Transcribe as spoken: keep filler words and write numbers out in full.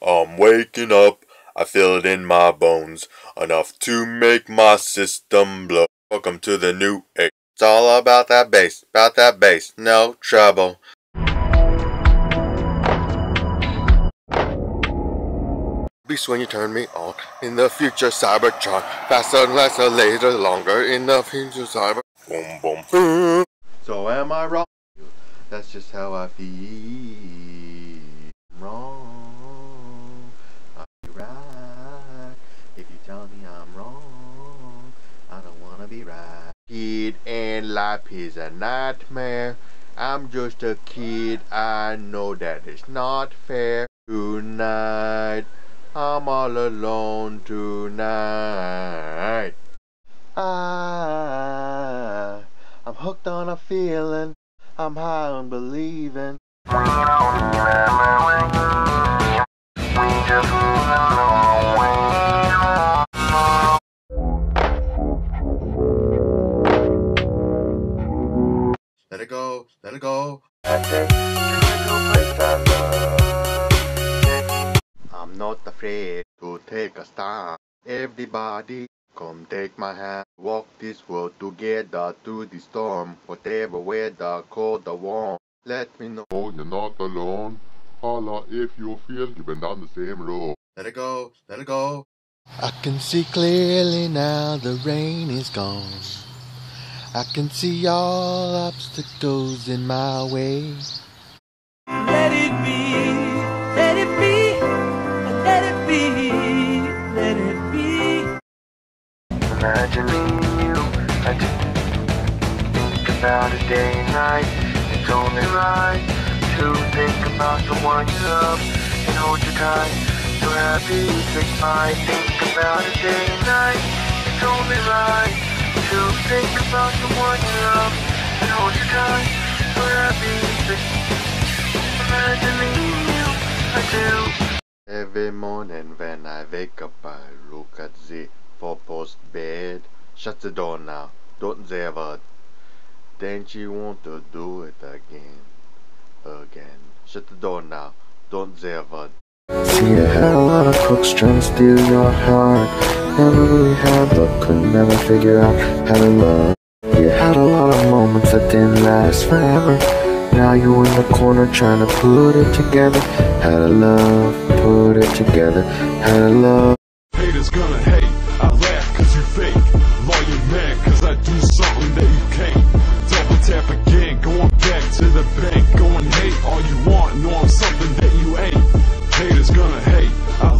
I'm waking up, I feel it in my bones, enough to make my system blow. Welcome to the new age. It's all about that bass, about that bass, no trouble. Beast when you turn me on, in the future Cybertron, faster, lesser, later, longer, in the future Cyber. Boom, boom, boom. So am I wrong? That's just how I feel. Wrong. I'll be right. If you tell me I'm wrong, I don't wanna be right. Kid and life is a nightmare. I'm just a kid, I know that it's not fair. Tonight, I'm all alone tonight. I, I'm hooked on a feeling. I'm high on believing. Let it go, let it go. I'm not afraid to take a stand. Everybody, come take my hand. Walk this world together through the storm. Whatever weather, cold or warm. Let me know you're not alone. Holla if you feel you've been down the same road. Let it go, let it go. I can see clearly now the rain is gone. I can see all obstacles in my way. Let it be, let it be, let it be, let it be. Imagine me and you, I just think about it day and night. It's only right to think about the one you love and hold you tight. So happy they might think about it day and night. It's only right to think about the one you love and hold you tight. So happy they imagine me and you, I do. Every morning when I wake up, I look at the four-post bed. Shut the door now, don't say a word. Then she want to do it again, again. Shut the door now, don't say a word. You had a lot of crooks trying to steal your heart. Never really had, but could never figure out how to love. You had a lot of moments that didn't last forever. Now you in the corner trying to put it together. How to love, put it together. How to love. Haters gonna hate, I laugh cause you fake. Lawyer mad cause I do something that you can't. Double tap again, going back to the bank. Go and hate all you want, know I'm something that you ain't. Haters gonna hate, I